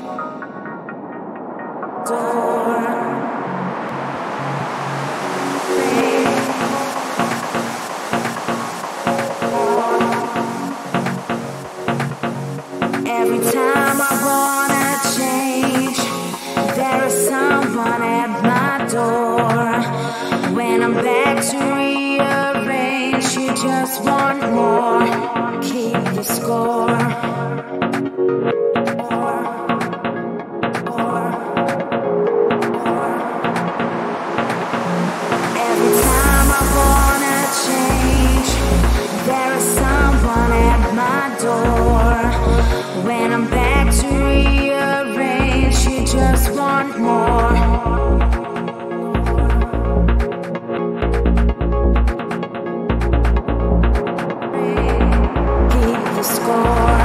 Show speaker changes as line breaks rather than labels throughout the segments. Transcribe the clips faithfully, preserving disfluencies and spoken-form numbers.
Every time I wanna change, there is someone at my door. When I'm back to rearrange, you just want more. Keep the score. Every time I wanna change, there is someone at my door. When I'm back to rearrange, you just want more. Keep the score.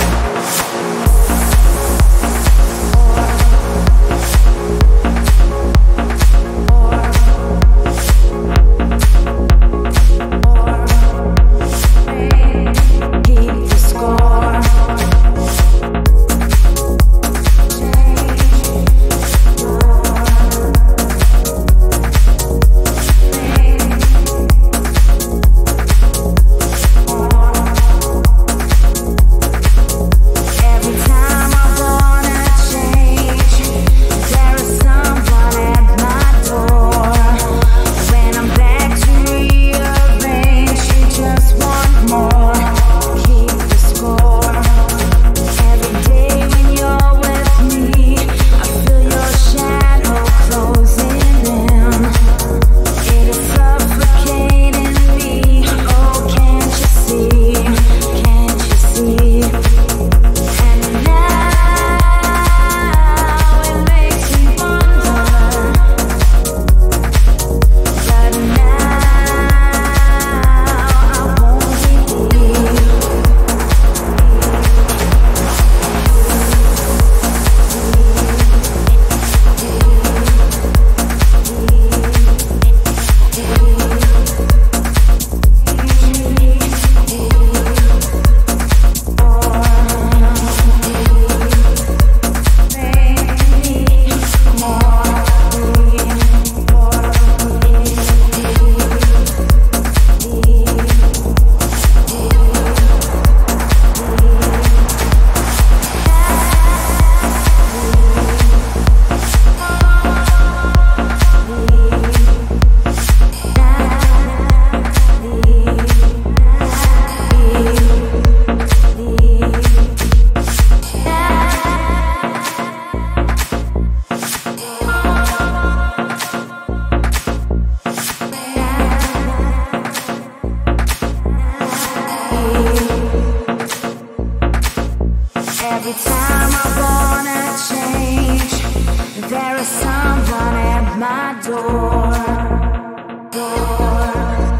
Every time I wanna change, there is someone at my door, door,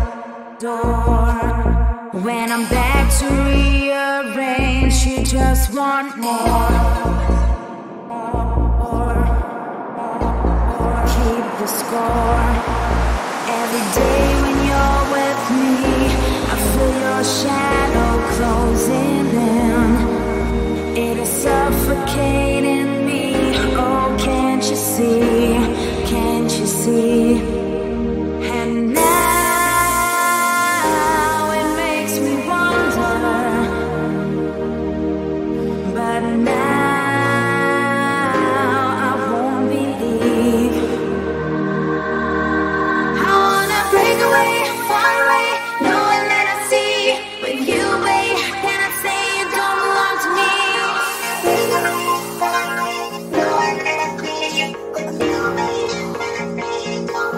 door. When I'm back to rearrange, you just want more. Keep the score. Every day when you're with me, I feel your shadow closing in. It is suffocating me. Oh, can't you see? Can't you see? And now it makes me wonder. But now I won't believe. I wanna break away, far away, knowing that I see with you, babe. Can I say you don't belong to me? Far away, knowing that I see with you, babe. Can I say you don't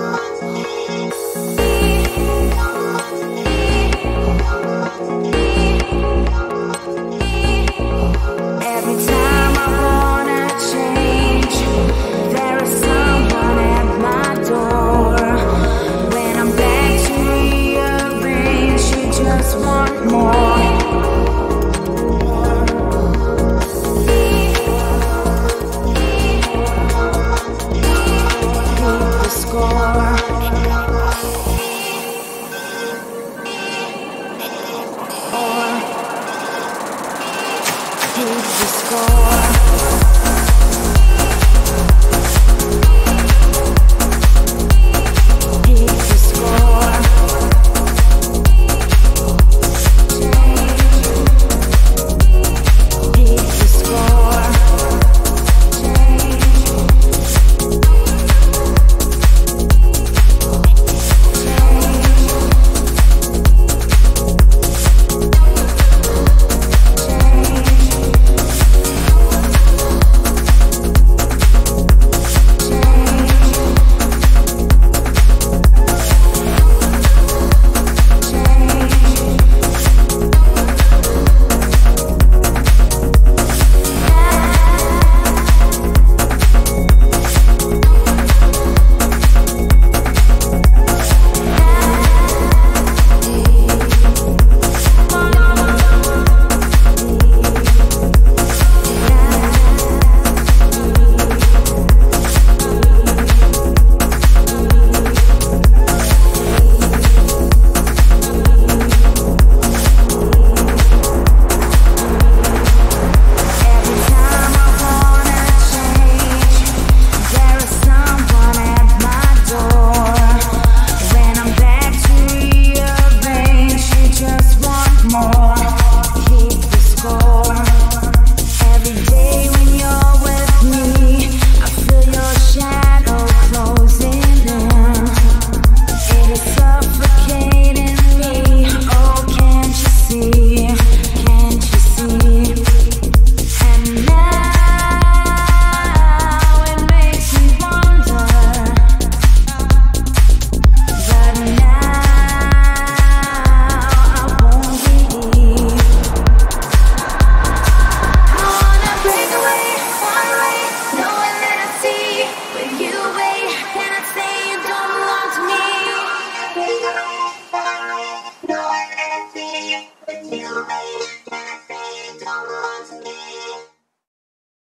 radio.